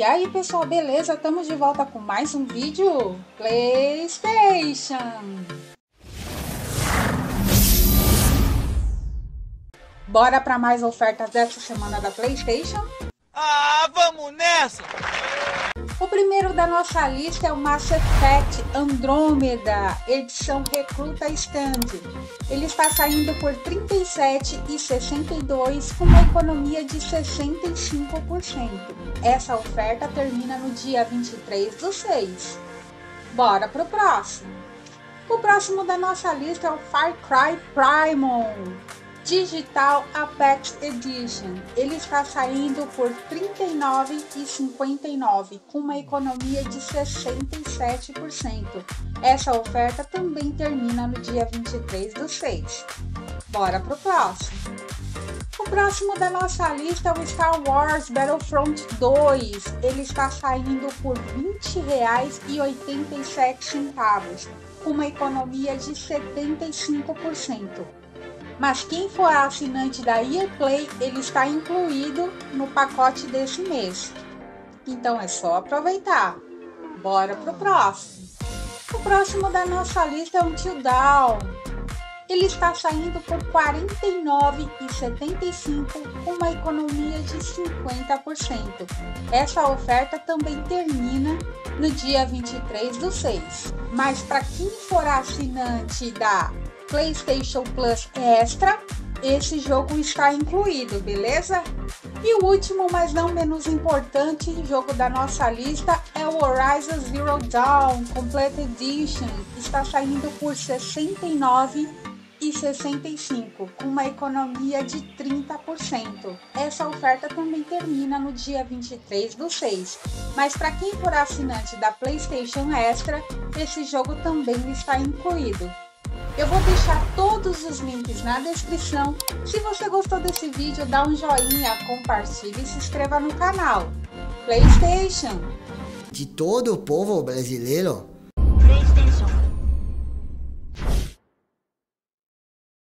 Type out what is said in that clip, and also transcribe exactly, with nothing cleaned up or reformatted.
E aí pessoal, beleza? Estamos de volta com mais um vídeo PlayStation. Bora para mais ofertas dessa semana da PlayStation? Ah, vamos nessa! O primeiro da nossa lista é o Mass Effect Andromeda, edição Recruta Stand. Ele está saindo por trinta e sete reais e sessenta e dois centavos com uma economia de sessenta e cinco por cento. Essa oferta termina no dia vinte e três do seis. Bora pro próximo. O próximo da nossa lista é o Far Cry Primal Digital Apex Edition. Ele está saindo por trinta e nove reais e cinquenta e nove centavos com uma economia de sessenta e sete por cento. Essa oferta também termina no dia vinte e três do seis. Bora pro próximo. O próximo da nossa lista é o Star Wars Battlefront dois. Ele está saindo por vinte reais e oitenta e sete centavos com uma economia de setenta e cinco por cento. Mas quem for assinante da E A Play, ele está incluído no pacote desse mês. Então é só aproveitar. Bora pro próximo. O próximo da nossa lista é o Until Dawn. Ele está saindo por quarenta e nove reais e setenta e cinco centavos com uma economia de cinquenta por cento. Essa oferta também termina no dia vinte e três do seis. Mas para quem for assinante da PlayStation Plus Extra, esse jogo está incluído, beleza? E o último, mas não menos importante, jogo da nossa lista é o Horizon Zero Dawn Complete Edition. Está saindo por sessenta e nove reais e sessenta e cinco centavos com uma economia de trinta por cento. Essa oferta também termina no dia vinte e três do seis. Mas para quem for assinante da PlayStation Extra, esse jogo também está incluído. Eu vou deixar todos os links na descrição. Se você gostou desse vídeo, dá um joinha, compartilhe e se inscreva no canal. PlayStation. De todo o povo brasileiro,